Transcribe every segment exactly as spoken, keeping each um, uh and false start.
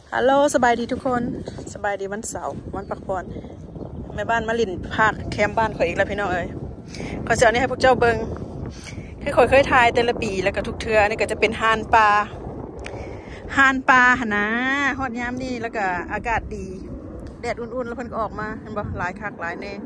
ฮัลโหลสบายดีทุกคนสบายดีวันเสาร์วันพักผ่อนแม่บ้านมาลินภาคแคมป์บ้านข่อยอีกแล้วพี่น้องเอ้ยขอเชิญนี่ให้พวกเจ้าเบิงให้ข่อยเคยทายแต่ละปีแล้วก็ทุกเทือนี่ก็จะเป็นห่านปลาห่านปลาหนะฮอดยามนี่แล้วก็อากาศดีแดดอุ่นๆแล้วเพิ่นก็ออกมาเห็นบ่หลายคักหลายแน่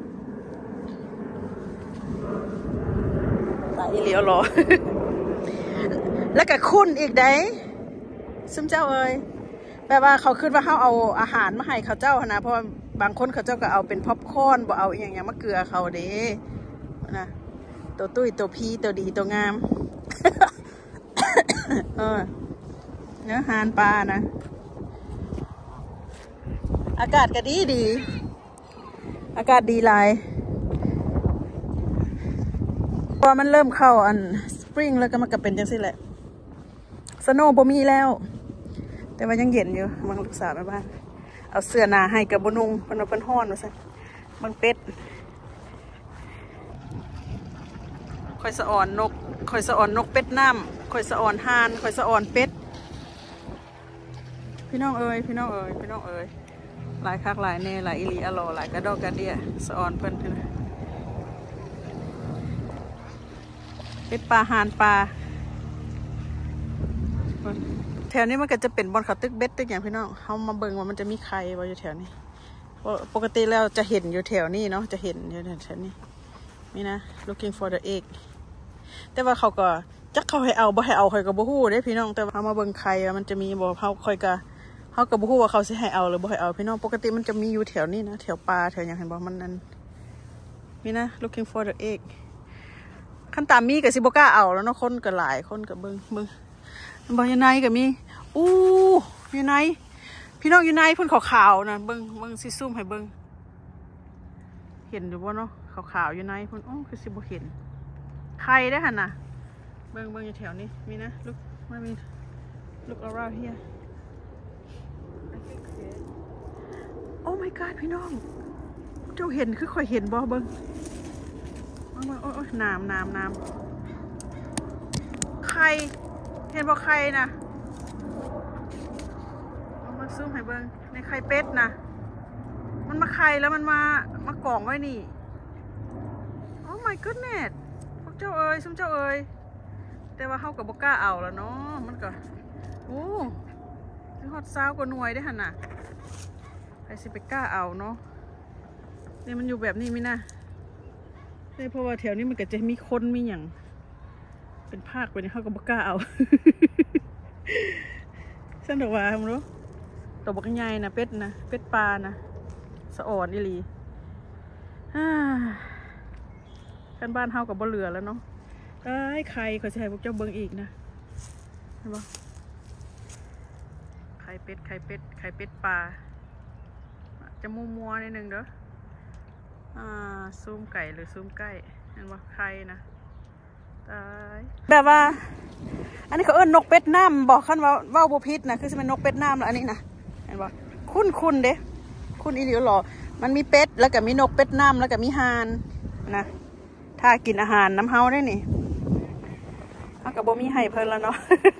หลายอีหลีเอาหรอ แล้วก็คุ้นอีกได้ซึมเจ้าเอ้ยแปลว่าเขาคิดว่าเขาเอาอาหารมาให้เขาเจ้านะเพราะบางคนเขาเจ้าก็เอาเป็นพ็อปคอร์นบ่เอาอย่างเงี้ยมะเกลือเขาเด้นะตัวตุ้ยตัวพีตัวดีตัวงาม เออเนื้อหานปลานะอากาศก็ดีดีอากาศดีหลายพอมันเริ่มเข้าอันสปริงแล้วก็มันก็เป็นจังสิแหละสโนว์บ่มีแล้วแต่ว่ายังเย็นอยู่มังลูกสาวแม่บ้านเอาเสื้อหนาให้กับบนุงมันเป็นห้อนมาซะมันเป็ดคอยสะอ่อนนกคอยสะอ่อนนกเป็ดน้ำคอยสะอ่อนห่านคอยสะอ่อนเป็ดพี่น้องเอ๋ยพี่น้องเอ๋ยพี่น้องเอ๋ยหลายคักหลายเน่หลายอิลีอโลหลายกระดอกกระเดียสะอ่อนเพิ่นนะเป็ดปลาห่านปลาแถวนี้มันก็จะเป็นบอลเขาตึกเบ็ดตึกอย่างพี่น้องเขามาเบิ่งว่ามันจะมีใครว่าอยู่แถวนี้ปกติแล้วจะเห็นอยู่แถวนี้เนาะจะเห็นอยู่แถวนี้นี่นะ looking for the egg แต่ว่าเขาก็จักเขาให้เอาบ่ให้เอาคอยกับบ่ฮู้เด้พี่น้องแต่ว่าเขามาเบิ่งใครมันจะมีบ่เขาคอยกับเขากับบ่ฮู้ว่าเขาสิให้เอาหรือบ่ให้เอาพี่น้องปกติมันจะมีอยู่แถวนี้นะแถวปลาแถวอย่างเห็นบ่มันนั่นนี่นะ looking for the egg ขั้นตามมีกับสิบ่กล้าเอาแล้วเนาะคนก็หลายคนก็เบิ่งเบิ่งบางยันไนก็มีอู้ยันไนพี่น้องยันไนเพิ่นขาวๆนะเบิ้งเบิ้งซิซุ่มให้เบิ้งเห็นหรือว่าเนาะขาวๆยันไนเพิ่นโอ้คือสิบ่เห็นใครได้หันน่ะเบิ้งเบิ้งอยู่แถวนี้มีนะลุกมามีลุก around here โอ้ my god พี่น้องเจ้าเห็นคือค่อยเห็นบ่เบิ้งโอ้โอ้น้ำน้ำน้ำใครเห็นบ่ใครนะเอามาซูมให้เบิ้งในไข่เป็ดนะมันมาไข่แล้วมันมามากล่องไว้นี่โอ้ my goodness พวกเจ้าเอ๋ยซุมเจ้าเอ๋ยแต่ว่าเขากับบ่กล้าเอาแล้วเนาะมันก็โอ้ยฮอตซาวกว่าหน่วยได้หันน่ะใครสิไปกล้าเอาเนาะนี่มันอยู่แบบนี้มินะนี่เพราะว่าแถวนี้มันก็จะมีคนมีอย่างเป็นภาคไปนี่เขาก็บ่กล้าเอาฉันบอกว่ามึงรู้ตัวบักใหญ่นะเป็ดนะเป็ดปลานะสะอ่อนอีหลีกันบ้านเฮากับบ่เหลือแล้วเนาะไอ้ไข่ขอใช้พวกเจ้าเบิ้งอีกนะเห็นปะไข่เป็ดไข่เป็ดไข่เป็ดปลาจะมัวมัวนิดนึงเด้ออ่าซูมไก่หรือซูมไก่เห็นปะไข่นะแบบว่าอันนี้เขาเอิ้นนกเป็ดน้ำบอกขั้นว่าว่าวบุพิษนะคือจะเป็นนกเป็ดน้ำแล้วอันนี้นะเห็นบ่คุ้นคุ้นเด้คุ้นอีหลีหรอมันมีเป็ดแล้วก็มีนกเป็ดน้ำแล้วก็มีห่านนะถ้ากินอาหารน้ำเฮาได้นี่เขากับบ่มีให้เพิ่นแล้วเนาะ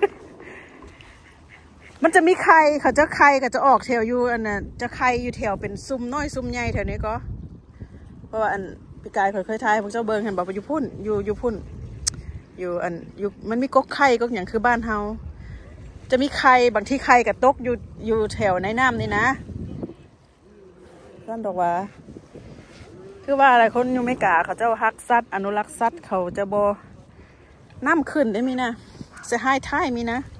มันจะมีไข่เขาจะไข่ก็จะออกแถวอยู่อันน่ะจะไข่อยู่แถวเป็นซุ้มน้อยซุ้มใหญ่แถวนี้ก็เพราะว่าอันปีกายเคยทายพวกเจ้าเบิงเห็นบอกว่าอยู่พุ่นอยู่อยู่พุ่นอยู่อันอยู่มันมีก๊กไข่ก๊กอย่างคือบ้านเฮาจะมีไข่บางที่ไข่กับตกอยู่อยู่แถวในน้ำนี่นะท่านบอกว่าคือว่าอะไรคนอยู่ไม่กล้าเขาจะฮักสัตว์อนุรักษ์สัตว์เขาจะบ่น้ำขึ้นได้มีนะจะให้ท้ายมีนะ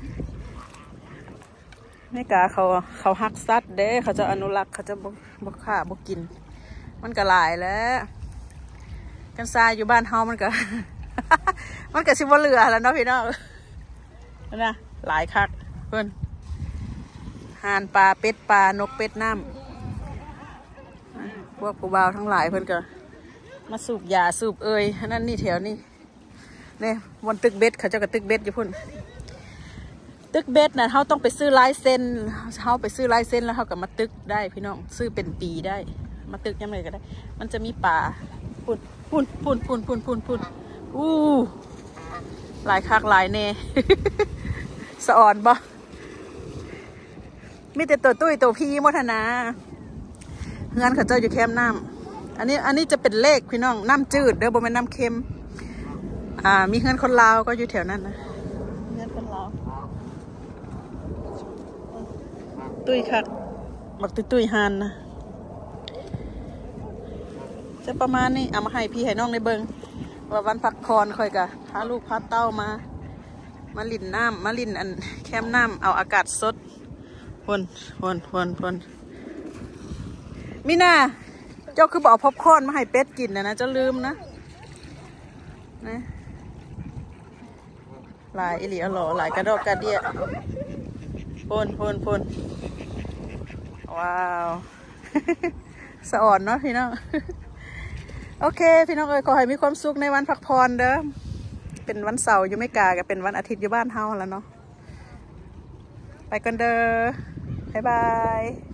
ไม่กล้าเขาเขาฮักสัตว์เด้เขาจะอนุรักษ์เขาจะบ่บ่ฆ่าบ่กินมันก็หลายแล้วกันซาอยู่บ้านเฮามันก็มันก็ชิบว่าเรือแล้วเนาะพี่น้องนะหลายคักเพื่อนห่านปลาเป็ดปลานกเป็ดน้ำพวกผู้บ่าวทั้งหลายเพื่อนก็มาสูบยาสูบเอ่ยนั่นนี่แถวนี้เนี่ยวันตึกเบ็ดเขาเจ้ากับตึกเบ็ดอยู่พุ่นตึกเบ็ดน่ะเขาต้องไปซื้อลายเส้นเขาไปซื้อลายเส้นแล้วเขาก็มาตึกได้พี่น้องซื้อเป็นปีได้มาตึกยังไงก็ได้มันจะมีป่าพุ่นพุ่นพุ่นพุ่นพุ่นพุ่นพุ่นอู้หลายคักหลายเน่ สะอ่อนบ่มีแต่ตัวตุ้ยตัวพี่มัทนาเงินเขาเจ้าอยู่แคมน้ำอันนี้อันนี้จะเป็นเลขพี่น้องน้ำจืดเด้อบ่แม่นน้ำเค็มอ่ามีเงินคนลาวก็อยู่แถวนั้นนะเงินคนลาวตุ้ยคักบักตุ้ยตุ้ยฮันนะจะประมาณนี้เอามาให้พี่ให้น้องในเบิงว่าวันพักผ่อนค่อยกะพาลูกพาเต้ามามาลิ่นน้ำมาลิ่นอันแคมน้ำเอาอากาศสดพนพนพนพนมิน่าเจ้าคือบอกพอปคอร์นมาให้เป็ดกินนะนะเจ้าลืมนะนะหลายอิหลีอร่อหลายกระดอกกระเดียพนพนพนว้าวสะอ่อนเนาะพี่น้องโอเคพี่น้องเอ๋ยขอให้มีความสุขในวันพักผ่อนเด้อเป็นวันเสาร์อยู่ไม่กากับเป็นวันอาทิตย์อยู่บ้านเฮาแล้วเนาะไปกันเด้อบ๊ายบาย